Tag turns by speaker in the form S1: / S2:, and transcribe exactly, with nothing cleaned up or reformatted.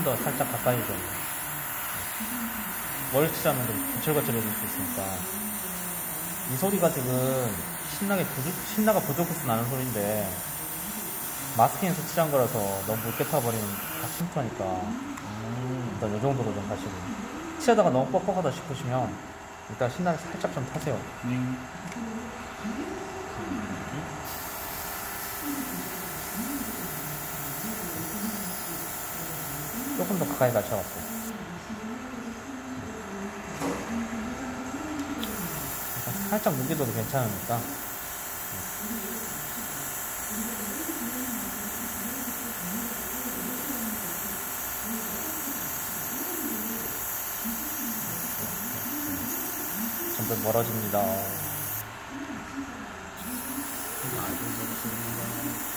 S1: 더 살짝 가까이 좀 멀치자면 좀 거칠거칠해질 수 있으니까. 이 소리가 지금 신나게 부족, 신나가 부족해서 나는 소리인데 마스킹에서 칠한 거라서 너무 묽게 타버리면 다 침투하니까 음, 일단 이 정도로 좀 하시고, 칠하다가 너무 뻑뻑하다 싶으시면 일단 신나게 살짝 좀 타세요.
S2: 음.
S1: 조금 더 가까이 가셔갖고 살짝 무게둬도 괜찮으니까. 점점 멀어집니다.
S2: 아주 좋습니다.